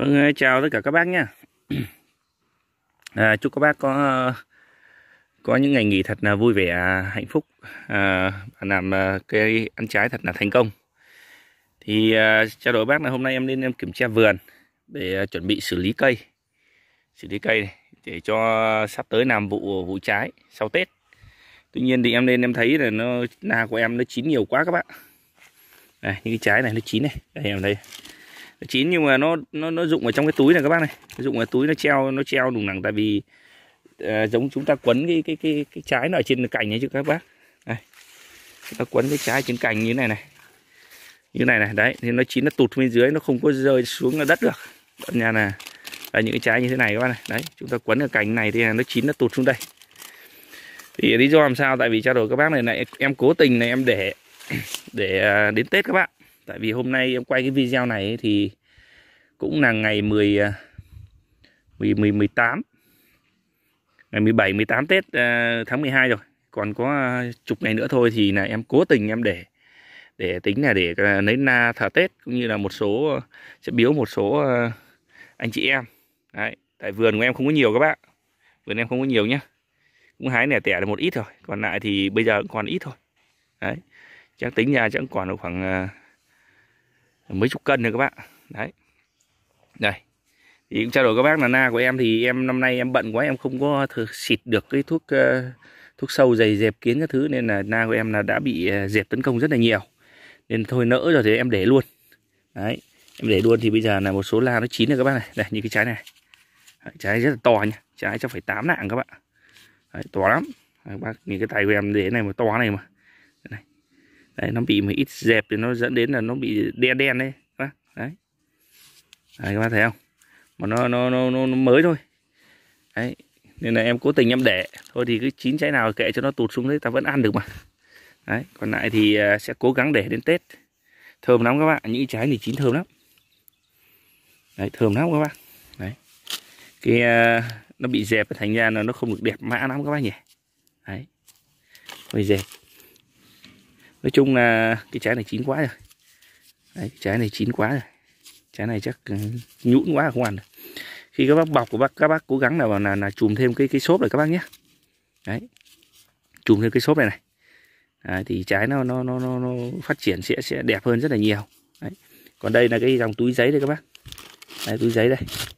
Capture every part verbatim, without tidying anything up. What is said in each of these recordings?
Vâng, chào tất cả các bác nhé. À, chúc các bác có có những ngày nghỉ thật là vui vẻ, hạnh phúc, à, và làm cái ăn trái thật là thành công. Thì à, trao đổi bác là hôm nay em lên em kiểm tra vườn để chuẩn bị xử lý cây, xử lý cây này, để cho sắp tới làm vụ vụ trái sau Tết. Tuy nhiên thì em lên em thấy là nó na của em nó chín nhiều quá các bạn. Này, những cái trái này nó chín này, đây em đây. Nó chín nhưng mà nó nó nó rụng ở trong cái túi này các bác này, nó rụng ở túi, nó treo nó treo đùng đẳng, tại vì uh, giống chúng ta quấn cái cái cái cái trái nó ở trên cành ấy chứ các bác. Đây. Chúng ta quấn cái trái trên cành như thế này này. Như này này, đấy, thì nó chín nó tụt bên dưới, nó không có rơi xuống ở đất được. Đó nhà là là những cái trái như thế này các bác này. Đấy, chúng ta quấn ở cành này thì nó chín nó tụt xuống đây. Thì lý do làm sao? Tại vì trao đổi các bác này này em cố tình này em để để đến Tết các bạn. Tại vì hôm nay em quay cái video này ấy, thì cũng là ngày mười, mười, mười, mười tám, ngày mười bảy, mười tám Tết tháng mười hai rồi. Còn có chục ngày nữa thôi thì là em cố tình em để để tính là để lấy na thờ Tết, cũng như là một số sẽ biếu một số anh chị em. Đấy, tại vườn của em không có nhiều các bạn, vườn em không có nhiều nhá, cũng hái nẻ tẻ được một ít thôi, còn lại thì bây giờ còn ít thôi. Đấy, chắc tính ra chắc còn khoảng mấy chục cân rồi các bạn. Đấy, đây thì cũng trao đổi các bác là na của em thì em năm nay em bận quá, em không có xịt được cái thuốc uh, thuốc sâu dày dẹp kiến các thứ, nên là na của em là đã bị uh, dẹp tấn công rất là nhiều, nên thôi nỡ rồi thì em để luôn. Đấy, em để luôn thì bây giờ là một số la nó chín rồi các bác này. Đây, như cái trái này. Đấy, trái rất là to nha, trái chắc phải tám nạng các bạn. Đấy, to lắm. Đấy, bác nhìn cái tay của em để này mà to này mà. Đây, đấy, nó bị một ít dẹp thì nó dẫn đến là nó bị đen đen đấy. Đấy, đấy các bác thấy không? Mà nó nó nó nó, nó mới thôi. Đấy, nên là em cố tình em để thôi, thì cứ chín trái nào kệ cho nó tụt xuống đấy, ta vẫn ăn được mà. Đấy, còn lại thì sẽ cố gắng để đến Tết. Thơm lắm các bạn, những trái này chín thơm lắm. Đấy, thơm lắm các bạn. Đấy, cái uh, nó bị dẹp thành ra là nó không được đẹp mã lắm các bác nhỉ. Đấy, hơi dẹp. Nói chung là cái trái này chín quá rồi. Đấy, trái này chín quá rồi. Trái này chắc nhũn quá không ăn được. Khi các bác bọc của bác, các bác cố gắng là là, là chùm thêm cái cái xốp này các bác nhé. Đấy, chùm thêm cái xốp này này. Đấy, thì trái nó nó nó nó phát triển sẽ sẽ đẹp hơn rất là nhiều. Đấy. Còn đây là cái dòng túi giấy đây các bác. Đây, túi giấy đây.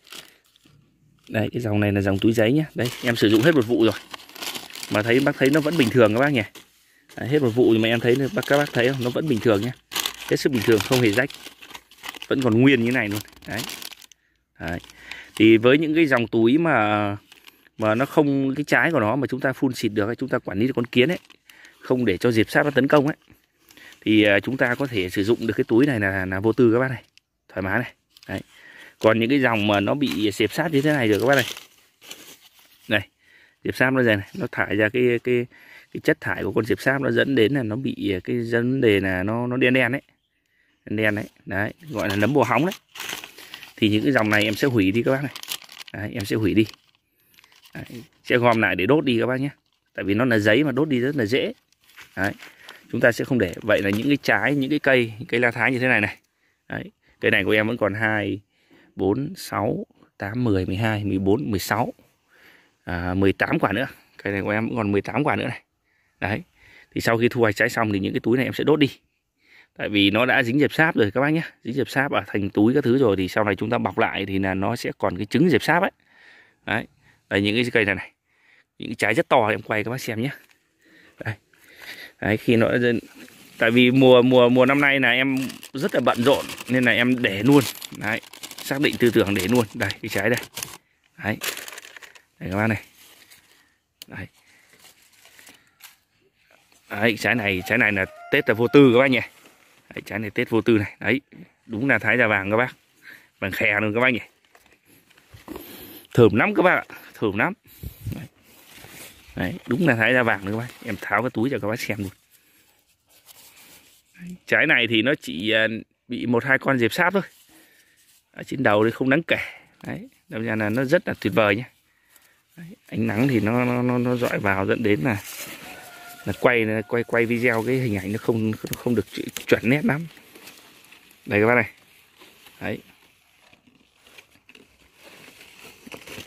Đây, cái dòng này là dòng túi giấy nhé. Đây, em sử dụng hết một vụ rồi mà thấy bác thấy nó vẫn bình thường các bác nhỉ. Đấy, hết một vụ mà em thấy bác các bác thấy không, nó vẫn bình thường nhé, hết sức bình thường, không hề rách, vẫn còn nguyên như này luôn. Đấy. Đấy. Thì với những cái dòng túi mà mà nó không, cái trái của nó mà chúng ta phun xịt được, chúng ta quản lý được con kiến ấy, không để cho diệp sáp nó tấn công ấy, thì chúng ta có thể sử dụng được cái túi này là là vô tư các bác này, thoải mái này. Đấy. Còn những cái dòng mà nó bị diệp sáp như thế này rồi các bác này, này diệp sáp nó này, nó thải ra cái cái cái chất thải của con diệp sáp, nó dẫn đến là nó bị cái vấn đề là nó nó đen đen đấy, đen đen đấy, đấy gọi là nấm bồ hóng đấy. Thì những cái dòng này em sẽ hủy đi các bác này. Đấy, em sẽ hủy đi. Đấy, sẽ gom lại để đốt đi các bác nhé. Tại vì nó là giấy mà đốt đi rất là dễ. Đấy, chúng ta sẽ không để. Vậy là những cái trái, những cái cây, những cây la thái như thế này này. Đấy, cây này của em vẫn còn hai, bốn, sáu, tám, mười, mười hai, mười bốn, mười sáu, à, mười tám quả nữa. Cây này của em vẫn còn mười tám quả nữa này. Đấy, thì sau khi thu hoạch trái xong thì những cái túi này em sẽ đốt đi. Tại vì nó đã dính diệp sáp rồi các bác nhé, dính diệp sáp ở thành túi các thứ rồi, thì sau này chúng ta bọc lại thì là nó sẽ còn cái trứng diệp sáp ấy. Đấy, đây những cái cây này này, những cái trái rất to, em quay các bác xem nhé. Đây. Đấy, khi nó, tại vì mùa mùa mùa năm nay là em rất là bận rộn nên là em để luôn. Đấy, xác định tư tưởng để luôn. Đây cái trái đây. Đấy, đây các bác này. Đấy. Đấy, trái này trái này là Tết là vô tư các bác nhỉ. Đấy, trái này Tết vô tư này. Đấy, đúng là thái da vàng các bác, vàng khè luôn các bác nhỉ. Thơm lắm các bác ạ, thơm lắm. Đấy. Đấy, đúng là thái da vàng nữa các bác. Em tháo cái túi cho các bác xem luôn. Đấy, trái này thì nó chỉ bị một hai con diệp sáp thôi, ở trên đầu thì không đáng kể. Đấy, đâm ra là nó rất là tuyệt vời nhé. Đấy, ánh nắng thì nó nó nó, nó dọi vào dẫn đến là là quay quay quay video cái hình ảnh nó không không được chuẩn nét lắm. Đây các bác này. Đấy.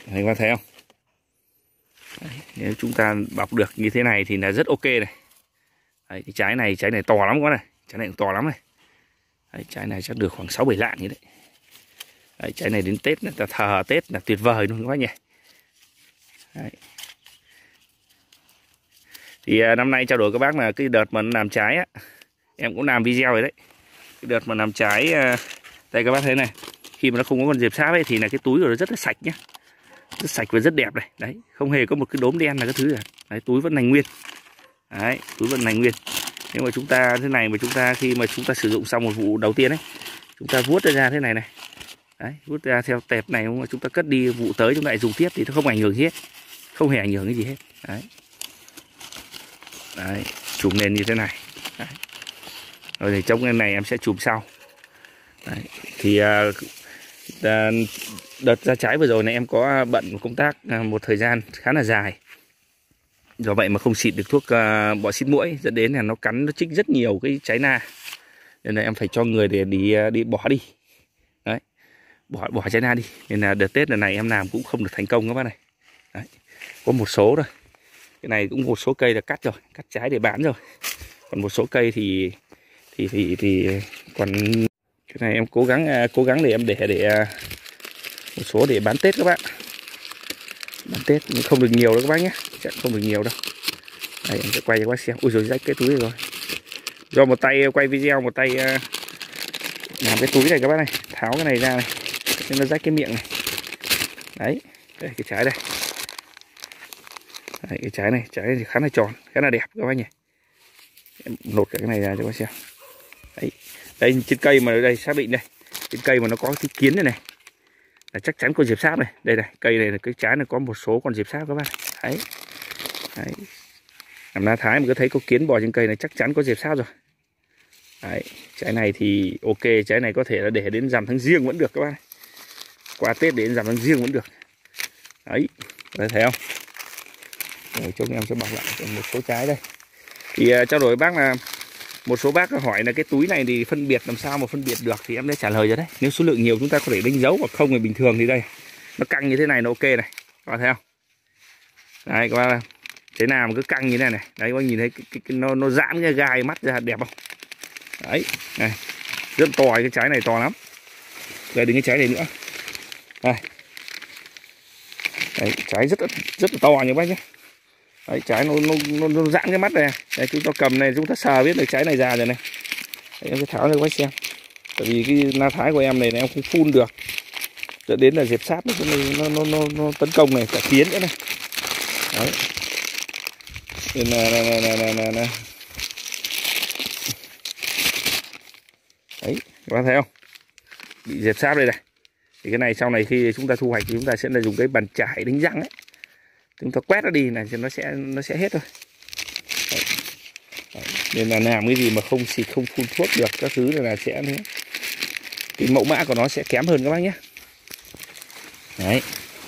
Đấy, các bác thấy không? Đấy, nếu chúng ta bọc được như thế này thì là rất ok này. Đấy, cái trái này trái này to lắm quá này, trái này cũng to lắm này. Đấy, trái này chắc được khoảng sáu bảy lạng như đấy. Đấy, trái này đến Tết là ta thờ Tết là tuyệt vời luôn các bác nhỉ. Đấy. Thì à, năm nay trao đổi các bác là cái đợt mà nó làm trái á, em cũng làm video rồi đấy. Cái đợt mà làm trái à, đây các bác thấy này, khi mà nó không có con diệp sáp ấy thì là cái túi của nó rất là sạch nhá, rất sạch và rất đẹp này. Đấy, không hề có một cái đốm đen là cái thứ cả. Đấy, túi vẫn lành nguyên. Đấy, túi vẫn lành nguyên. Nếu mà chúng ta thế này mà chúng ta khi mà chúng ta sử dụng xong một vụ đầu tiên ấy, chúng ta vuốt ra thế này này. Đấy, vuốt ra theo tẹp này, mà chúng ta cất đi vụ tới chúng ta lại dùng tiếp thì nó không ảnh hưởng gì hết, không hề ảnh hưởng cái gì hết. Đấy, đấy, chùm lên như thế này. Đấy. Rồi thì trong cái này em sẽ chùm sau. Đấy. Thì uh, uh, đợt ra trái vừa rồi này em có bận công tác uh, một thời gian khá là dài, do vậy mà không xịt được thuốc uh, bọ xít muỗi, dẫn đến là nó cắn, nó chích rất nhiều cái trái na, nên là em phải cho người để đi đi bỏ đi. Đấy, bỏ bỏ trái na đi. Nên là đợt Tết lần này em làm cũng không được thành công các bác này. Đấy, có một số thôi, cái này cũng một số cây là cắt rồi, cắt trái để bán rồi, còn một số cây thì thì thì thì còn cái này em cố gắng cố gắng để em để để một số để bán Tết các bạn, bán Tết nhưng không được nhiều đâu các bác nhé, chắc không được nhiều đâu. Đây em sẽ quay cho các bác xem. Ui rồi rách cái túi rồi, do một tay quay video, một tay làm cái túi này các bác này, tháo cái này ra này, nên nó rách cái miệng này. Đấy, đây cái trái đây. Đấy, cái trái này, trái này thì khá là tròn, khá là đẹp các bác nhỉ. Em lột cả cái này ra cho các bác xem. Đấy, đây trên cây mà ở đây xác định đây, trên cây mà nó có cái kiến này này là chắc chắn có diệp sáp này. Đây này, cây này là cái trái này có một số con diệp sáp các bác. Đấy, đấy. Làm lá thái mà cứ thấy có kiến bò trên cây này chắc chắn có diệp sáp rồi. Đấy, trái này thì ok, trái này có thể là để đến rằm tháng Giêng vẫn được các bác. Qua Tết đến rằm tháng Giêng vẫn được. Đấy, đây thấy không? Rồi chúng em sẽ bọc lại một số trái đây. Thì uh, trao đổi với bác là một số bác hỏi là cái túi này thì phân biệt làm sao mà phân biệt được, thì em đã trả lời rồi đấy. Nếu số lượng nhiều chúng ta có thể đánh dấu, hoặc không thì bình thường thì đây nó căng như thế này nó ok này, các bạn thấy không? Đấy các bác, thế nào mà cứ căng như thế này này, đấy các bác nhìn thấy cái, cái, cái, nó nó giãn cái gai mắt ra đẹp không? Đấy, này rất to, cái trái này to lắm. Đây đến cái trái này nữa, đây, đấy, trái rất rất là to nha bác nhé. Đấy, trái nó nó, nó, nó giãn cái mắt này. Đấy, chúng ta cầm này chúng ta sờ biết được trái này già rồi này. Đấy, em sẽ tháo cho các bác xem. Tại vì cái na thái của em này, này em không phun được, dẫn đến là diệp sáp nó nó, nó nó nó tấn công này, cả kiến nữa này. Đấy, nên là, là, là, là, là, là. Đấy, các bác thấy không? Bị diệp sáp đây này. Thì cái này sau này khi chúng ta thu hoạch thì chúng ta sẽ là dùng cái bàn chải đánh răng ấy, chúng ta quét nó đi này thì nó sẽ nó sẽ hết thôi. Đấy. Đấy. Nên là làm cái gì mà không xịt, không phun thuốc được các thứ là sẽ cái mẫu mã của nó sẽ kém hơn các bác nhé. Đấy.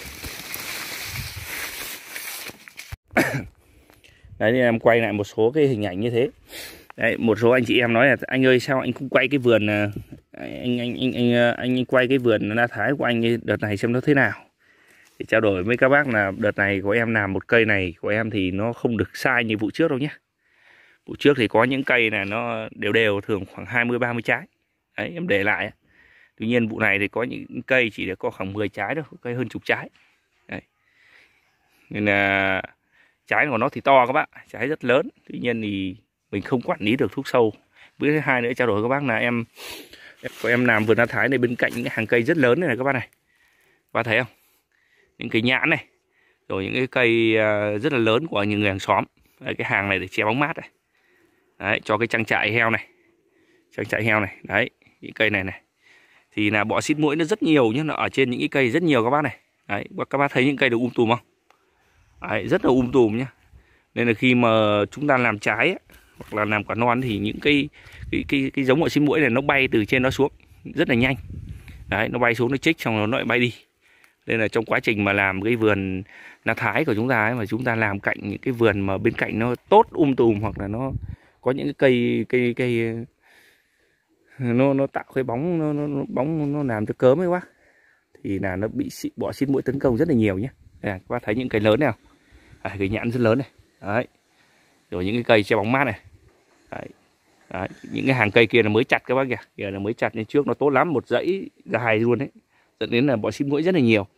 Đấy thì em quay lại một số cái hình ảnh như thế. Đấy, một số anh chị em nói là anh ơi sao anh không quay cái vườn, anh anh anh anh anh, anh quay cái vườn na thái của anh đợt này xem nó thế nào. Thì trao đổi với các bác là đợt này của em làm một cây này của em thì nó không được sai như vụ trước đâu nhé. Vụ trước thì có những cây này nó đều đều, thường khoảng hai mươi ba mươi trái. Đấy, em để lại. Tuy nhiên vụ này thì có những cây chỉ được có khoảng mười trái thôi, cây hơn chục trái. Đấy. Nên là trái của nó thì to các bác, trái rất lớn. Tuy nhiên thì mình không quản lý được thuốc sâu. Với thứ hai nữa trao đổi với các bác là em của em làm vườn na thái này bên cạnh những cái hàng cây rất lớn này, này các bác này. Các bác thấy không? Những cây nhãn này, rồi những cái cây rất là lớn của những người hàng xóm. Đấy, cái hàng này để che bóng mát này. Đấy, cho cái trang trại heo này, trang trại heo này. Đấy, những cây này này thì là bọ xít muỗi nó rất nhiều nhé, nó ở trên những cái cây rất nhiều các bác này. Đấy, các bác thấy những cây được um tùm không? Đấy, rất là um tùm nhá. Nên là khi mà chúng ta làm trái ấy, hoặc là làm quả non thì những cái cái cái, cái giống bọ xít muỗi này nó bay từ trên nó xuống rất là nhanh. Đấy, nó bay xuống nó chích xong rồi nó lại bay đi. Nên là trong quá trình mà làm cái vườn na thái của chúng ta ấy, mà chúng ta làm cạnh những cái vườn mà bên cạnh nó tốt um tùm, hoặc là nó có những cái cây cây cây nó nó tạo cái bóng, nó, nó, nó bóng nó làm cho cớm ấy quá, thì là nó bị bọ xít mũi tấn công rất là nhiều nhé. Đây, các bác thấy những cây lớn này không? À, cái nhãn rất lớn này. Đấy. Rồi những cái cây che bóng mát này. Đấy. Đấy. Những cái hàng cây kia là mới chặt các bác kìa. Kìa là mới chặt, nên trước nó tốt lắm, một dãy dài luôn đấy. Dẫn đến là bọ xít mũi rất là nhiều.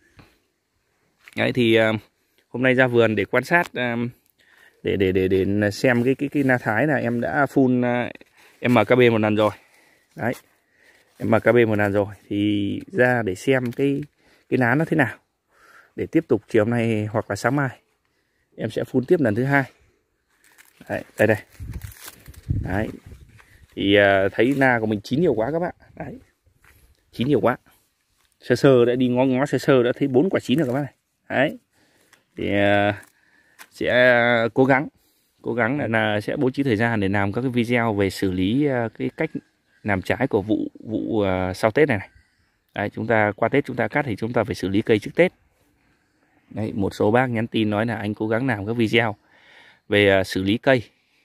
Đấy thì uh, hôm nay ra vườn để quan sát, uh, để để để để xem cái cái cái na thái là em đã phun uh, em em ca bê một lần rồi. Đấy. em em ca bê một lần rồi thì ra để xem cái cái lá nó thế nào. Để tiếp tục chiều hôm nay hoặc là sáng mai em sẽ phun tiếp lần thứ hai. Đấy, đây đây. Đấy. Thì uh, thấy na của mình chín nhiều quá các bạn. Đấy. Chín nhiều quá. Sơ sơ đã đi ngó ngó sơ sơ đã thấy bốn quả chín rồi các bạn này. Đấy. Thì uh, sẽ cố gắng cố gắng là, là sẽ bố trí thời gian để làm các cái video về xử lý uh, cái cách làm trái của vụ vụ uh, sau Tết này này. Đấy, chúng ta qua Tết chúng ta cắt thì chúng ta phải xử lý cây trước Tết. Đấy, một số bác nhắn tin nói là anh cố gắng làm các video về uh, xử lý cây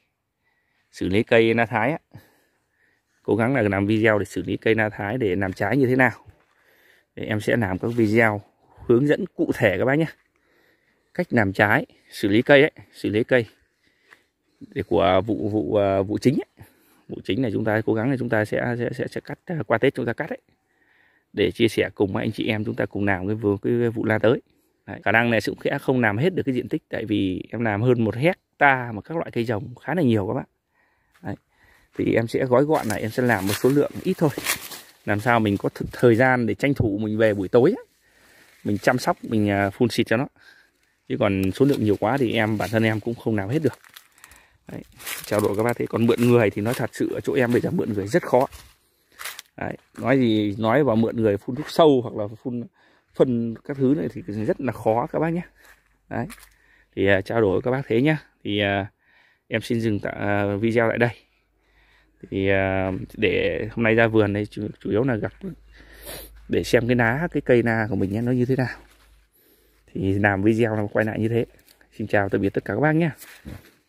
xử lý cây na thái á. Cố gắng là làm video để xử lý cây na thái để làm trái như thế nào. Để em sẽ làm các video hướng dẫn cụ thể các bác nhé. Cách làm trái, xử lý cây ấy, xử lý cây để của vụ vụ vụ chính ấy. Vụ chính là chúng ta cố gắng là chúng ta sẽ sẽ sẽ, sẽ cắt qua Tết chúng ta cắt ấy. Để chia sẻ cùng với anh chị em chúng ta cùng làm cái vụ cái vụ la tới. Đấy, khả năng này sẽ không làm hết được cái diện tích, tại vì em làm hơn một hecta mà các loại cây trồng khá là nhiều các bạn. Đấy. Thì em sẽ gói gọn lại, em sẽ làm một số lượng ít thôi. Làm sao mình có thời gian để tranh thủ mình về buổi tối ấy. Mình chăm sóc, mình phun xịt cho nó. Chứ còn số lượng nhiều quá thì em bản thân em cũng không làm hết được. Đấy. Trao đổi các bác thấy, còn mượn người thì nói thật sự ở chỗ em bây giờ mượn người rất khó. Đấy. Nói gì nói vào mượn người phun thuốc sâu hoặc là phun phân các thứ này thì rất là khó các bác nhé. Đấy. Thì uh, trao đổi các bác thế nhá. Thì uh, em xin dừng tạ, uh, video tại đây. Thì uh, để hôm nay ra vườn đây chủ, chủ yếu là gặp để xem cái lá cái cây na của mình nhé, nó như thế nào. Thì làm video nó quay lại như thế. Xin chào tạm biệt tất cả các bác nhé.